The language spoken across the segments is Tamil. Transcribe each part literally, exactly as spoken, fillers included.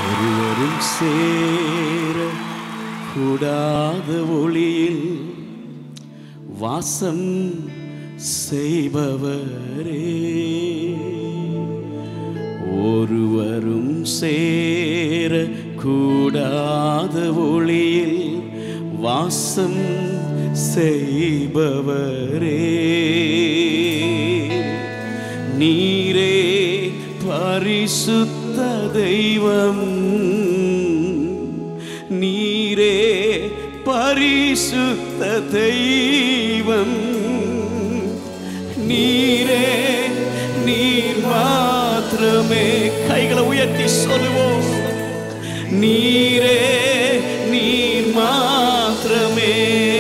ஒருவரும் சேர கூடாத ஒளியில் வாசம் செய்பவரே, ஒருவரும் சேர கூடாத ஒளியில் வாசம் செய்பவரே, நீரே பரிசுத்த தெய்வம், நீரே பரிசுத்த தெய்வம், நீரே நீர் மாத்திரமே. கைகளை உயர்த்தி சொல்லுவோம், நீரே நீர் மாத்திரமே.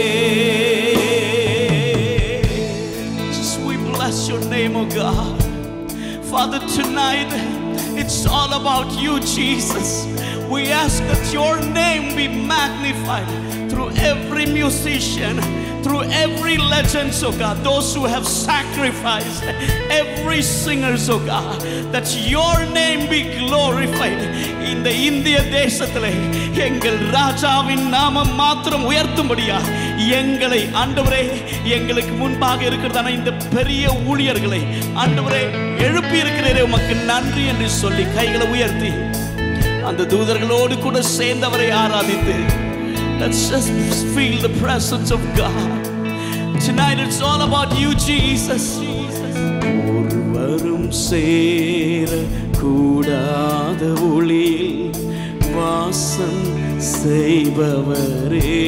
Just we bless your name, oh God. Father, tonight it's all about you, Jesus. We ask that your name be magnified through every musician, through every legend, oh God, those who have sacrificed, every singer, oh God, that your name be glorified. In the India தேசத்திலே எங்கள் ராஜாவின் நாமம் மாத்திரம் உயர்த்தும்படியா எங்களை ஆண்டவரே, எங்களுக்கு முன்பாக இருக்கிறதான இந்த பெரிய ஊழியர்களை ஆண்டவரே எழுப்பி இருக்கிறீரே, உமக்கு நன்றி என்று சொல்லி கைகளை உயர்த்தி அந்த தூதர்களோடு கூட சேர்ந்தவரை ஆராதித்து, let's just feel the presence of God. Tonight it's all about you, Jesus. ஒருவரும் சேர கூடாத ஒளியில் வாசம் செய்பவரே,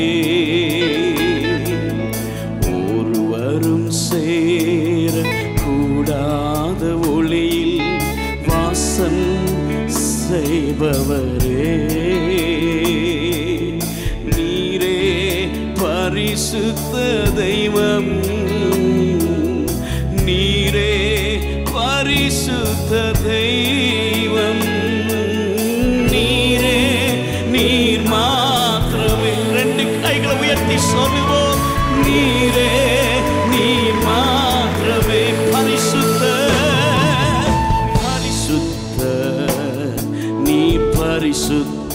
ஒருவரும் சேர கூடாத ஒளியில் வாசம் செய்பவரே, நீரே பரிசுத்த தெய்வம், நீரே பரிசுத்த தெய்வம், நீரே நீர் மாத்திரமே. ரெண்டு கைகளை உயர்த்தி சொல்லுவோம், நீரே நீர் மாத்திரமே. பரிசுத்த பரிசுத்த நீ பரிசுத்த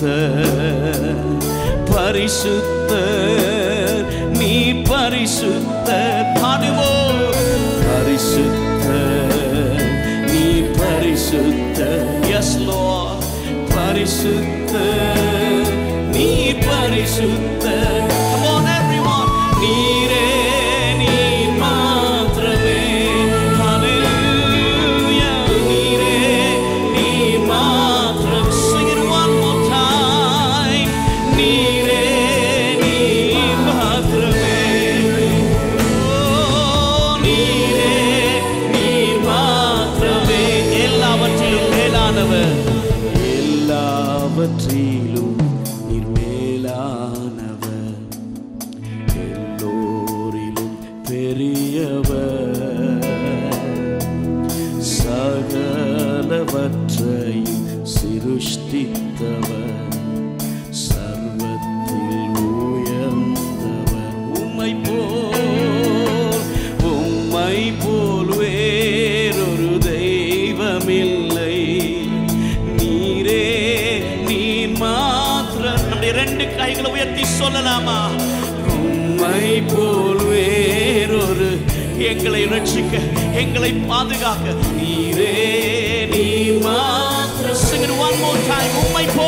பரிசுத்த நீ பரிசுத்த. பாடுவோம், பரிசுத்த நீ பரிசுத்த. Yes Lord, பரிசுத்த நீ பரிசுத்த. Come on everyone, நீரே நீர் மாத்திரமே. Hallelujah, நீரே நீர் மாத்திரம். Sing it one more time, நீரே நீர் மாத்திரமே. Oh, நீரே நீர் மாத்திரமே. எல்லாவற்றிலும் மேலானவர், எல்லாவற்றிலும் நீர் மேலானவர், எல்லோரிலும் பெரியவர், சகலவற்றையும் சிருஷ்டித்தவர், சர்வத்தில் உயர்ந்தவர். உம்மை போல் உம்மை போல் வேறொரு தெய்வமில்லை, நீரே நீர் மாத்திரம். நம்முடைய ரெண்டு கைகளை உயர்த்தி சொல்லலாமா? உம்மை போல் வேறொரு, எங்களை ரட்சிக்க எங்களை பாதுகாக்க நீரே நீர் மாத்திரம். Sing it one more time, உம்மை போல்